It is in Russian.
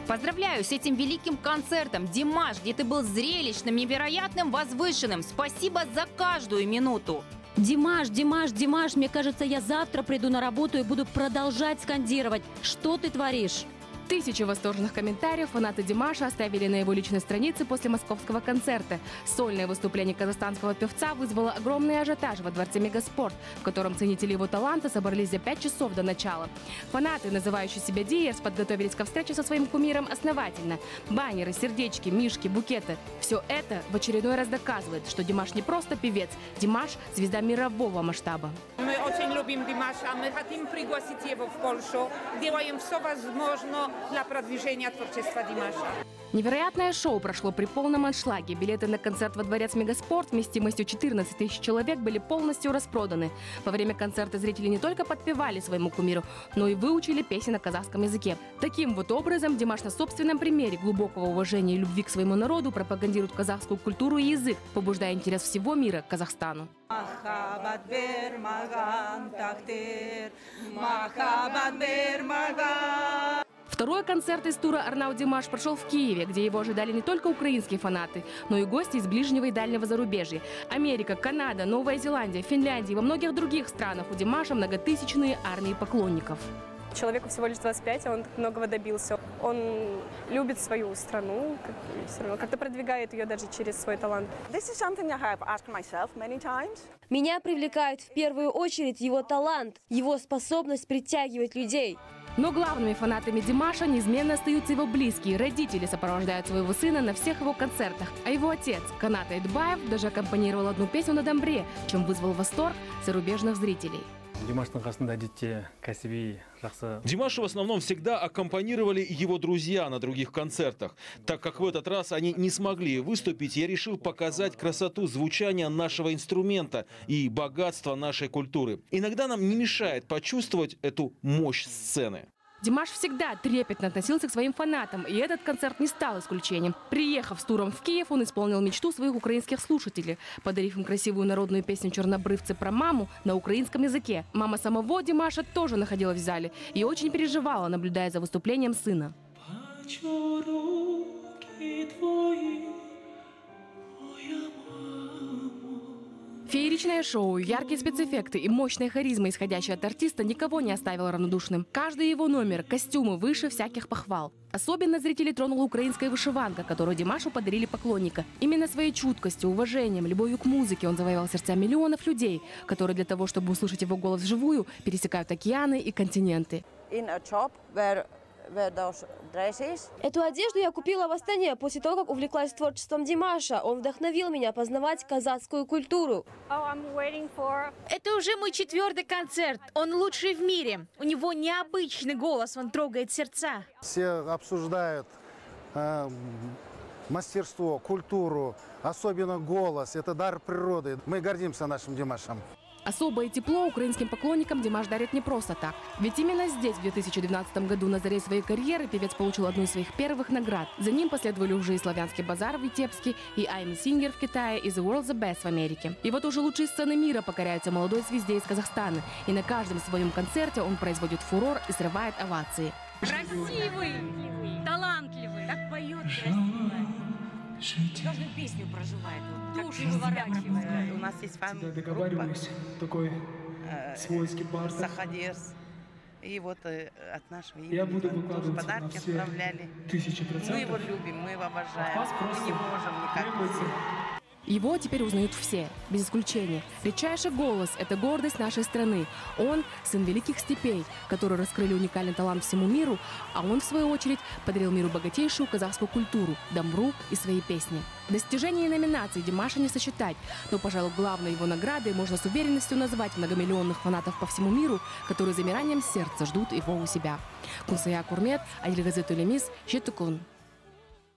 Поздравляю с этим великим концертом, Димаш, где ты был зрелищным, невероятным, возвышенным. Спасибо за каждую минуту. Димаш, Димаш, Димаш, мне кажется, я завтра приду на работу и буду продолжать скандировать. Что ты творишь? Тысячи восторженных комментариев фанаты Димаша оставили на его личной странице после московского концерта. Сольное выступление казахстанского певца вызвало огромный ажиотаж во дворце Мегаспорт, в котором ценители его таланта собрались за 5 часов до начала. Фанаты, называющие себя Диерс, подготовились ко встрече со своим кумиром основательно. Баннеры, сердечки, мишки, букеты. Все это в очередной раз доказывает, что Димаш не просто певец, Димаш – звезда мирового масштаба. Мы очень любим Димаша, мы хотим пригласить его в Польшу, делаем все возможное для продвижения творчества Димаша. Невероятное шоу прошло при полном аншлаге. Билеты на концерт во дворец Мегаспорт вместимостью 14 тысяч человек были полностью распроданы. Во время концерта зрители не только подпевали своему кумиру, но и выучили песни на казахском языке. Таким вот образом Димаш на собственном примере глубокого уважения и любви к своему народу пропагандирует казахскую культуру и язык, побуждая интерес всего мира к Казахстану. Второй концерт из тура «Арнау Димаш» прошел в Киеве, где его ожидали не только украинские фанаты, но и гости из ближнего и дальнего зарубежья. Америка, Канада, Новая Зеландия, Финляндия и во многих других странах у Димаша многотысячные армии поклонников. Человеку всего лишь 25, а он так многого добился. Он любит свою страну, как-то продвигает ее даже через свой талант. Меня привлекает в первую очередь его талант, его способность притягивать людей. Но главными фанатами Димаша неизменно остаются его близкие. Родители сопровождают своего сына на всех его концертах. А его отец, Канат Айтбаев, даже аккомпанировал одну песню на домбре, чем вызвал восторг зарубежных зрителей. Димашу в основном всегда аккомпанировали его друзья на других концертах. Так как в этот раз они не смогли выступить, я решил показать красоту звучания нашего инструмента и богатство нашей культуры. Иногда нам не мешает почувствовать эту мощь сцены. Димаш всегда трепетно относился к своим фанатам, и этот концерт не стал исключением. Приехав с туром в Киев, он исполнил мечту своих украинских слушателей, подарив им красивую народную песню «Чернобрывцы» про маму на украинском языке. Мама самого Димаша тоже находилась в зале и очень переживала, наблюдая за выступлением сына. Фееричное шоу, яркие спецэффекты и мощная харизма, исходящая от артиста, никого не оставила равнодушным. Каждый его номер, костюмы выше всяких похвал. Особенно зрителей тронула украинская вышиванка, которую Димашу подарили поклонника. Именно своей чуткостью, уважением, любовью к музыке он завоевал сердца миллионов людей, которые для того, чтобы услышать его голос вживую, пересекают океаны и континенты. Эту одежду я купила в Астане после того, как увлеклась творчеством Димаша. Он вдохновил меня познавать казахскую культуру. Это уже мой 4-й концерт. Он лучший в мире. У него необычный голос, он трогает сердца. Все обсуждают мастерство, культуру, особенно голос. Это дар природы. Мы гордимся нашим Димашем. Особое тепло украинским поклонникам Димаш дарит не просто так. Ведь именно здесь, в 2012 году, на заре своей карьеры, певец получил одну из своих первых наград. За ним последовали уже и «Славянский базар» в Витебске, и «I'm Singer» в Китае, и «The World's the Best» в Америке. И вот уже лучшие сцены мира покоряются молодой звезде из Казахстана. И на каждом своем концерте он производит фурор и срывает овации. Красивый, талантливый, так поет каждую песню проживает, душу выворачивает. У нас есть фан-группа, такой свойский бар. Сахадерс. И вот от нашего имени тоже подарки отправляли. 1000%. Мы его любим, мы его обожаем. Мы не можем никак без него. Его теперь узнают все, без исключения. Редчайший голос – это гордость нашей страны. Он – сын великих степей, которые раскрыли уникальный талант всему миру, а он, в свою очередь, подарил миру богатейшую казахскую культуру, домбру и свои песни. Достижения и номинации Димаша не сосчитать, но, пожалуй, главной его наградой можно с уверенностью назвать многомиллионных фанатов по всему миру, которые замиранием сердца ждут его у себя. Кунсая Курмет, Адильгазет Улемис, Жетукун.